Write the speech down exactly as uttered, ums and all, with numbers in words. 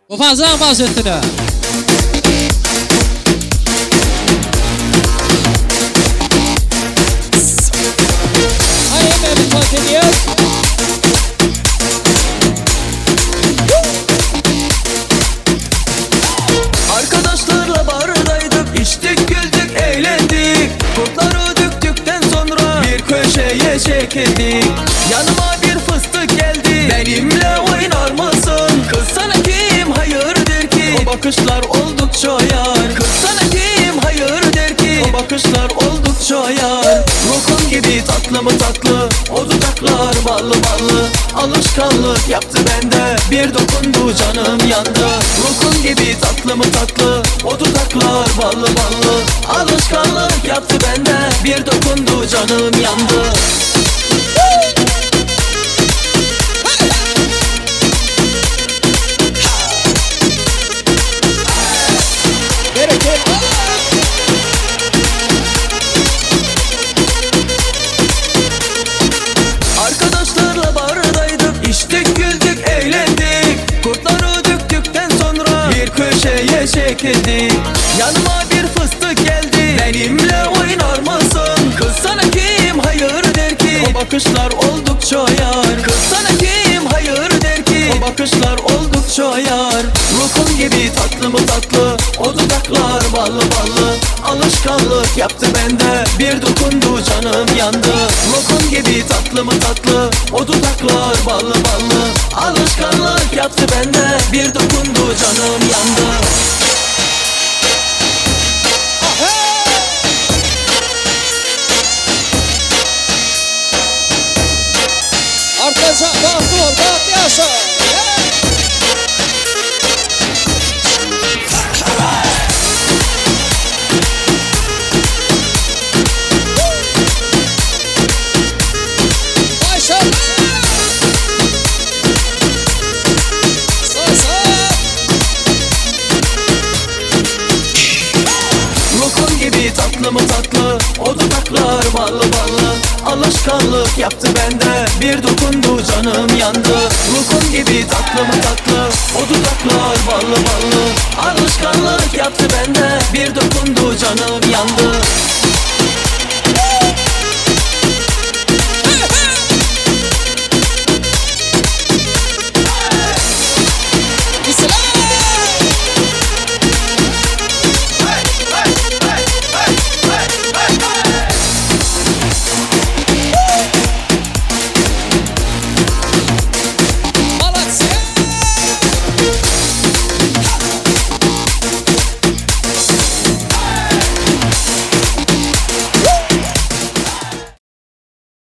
Mufazzal vaziyetini. Hayır benim kontiniyet. Arkadaşlarla bardaydık, içtik, güldük, eğlendik. Kurtları döktükten sonra bir köşeye çekildik. Yanıma bir fıstık geldi, benimle oynar mısın? Kız sana kim hayır der ki, o bakışlar oldukça yar. Kız sana kim hayır der ki, o bakışlar oldukça yar. Rokum gibi tatlı mı tatlı, o dudaklar ballı ballı. Alışkanlık yaptı bende, bir dokundu canım yandı. Rokum gibi tatlı mı tatlı, o dudaklar ballı ballı. Alışkanlık yaptı bende, bir dokundu canım yandı. Arkadaşlarla bardaydık, içtik, güldük, eğlendik. Kurtları döktükten sonra bir köşeye çekildik. Yanıma bir fıstık geldi, benimle oynar mısın? Kız sana kim hayır der ki, o bakışlar oldukça yar. Kız sana kim hayır der ki, o bakışlar oldukça yar. Rokum gibi tatlı mı tatlı, o dudaklar ballı ballı. Alışkanlık yaptı bende, bir dokundu canım yandı. Rokum gibi tatlı mı tatlı, o dudaklar ballı ballı. Alışkanlık yaptı bende, bir dokundu canım yandı. Arkaca bakıyor, bak yaşa. Rokum gibi tatlı mı tatlı, o dudaklar ballı ballı. Alışkanlık yaptı bende, bir dokundu canım yandı. Rokum gibi tatlı mı tatlı, o dudaklar ballı ballı. Alışkanlık yaptı bende, bir dokundu canım yandı.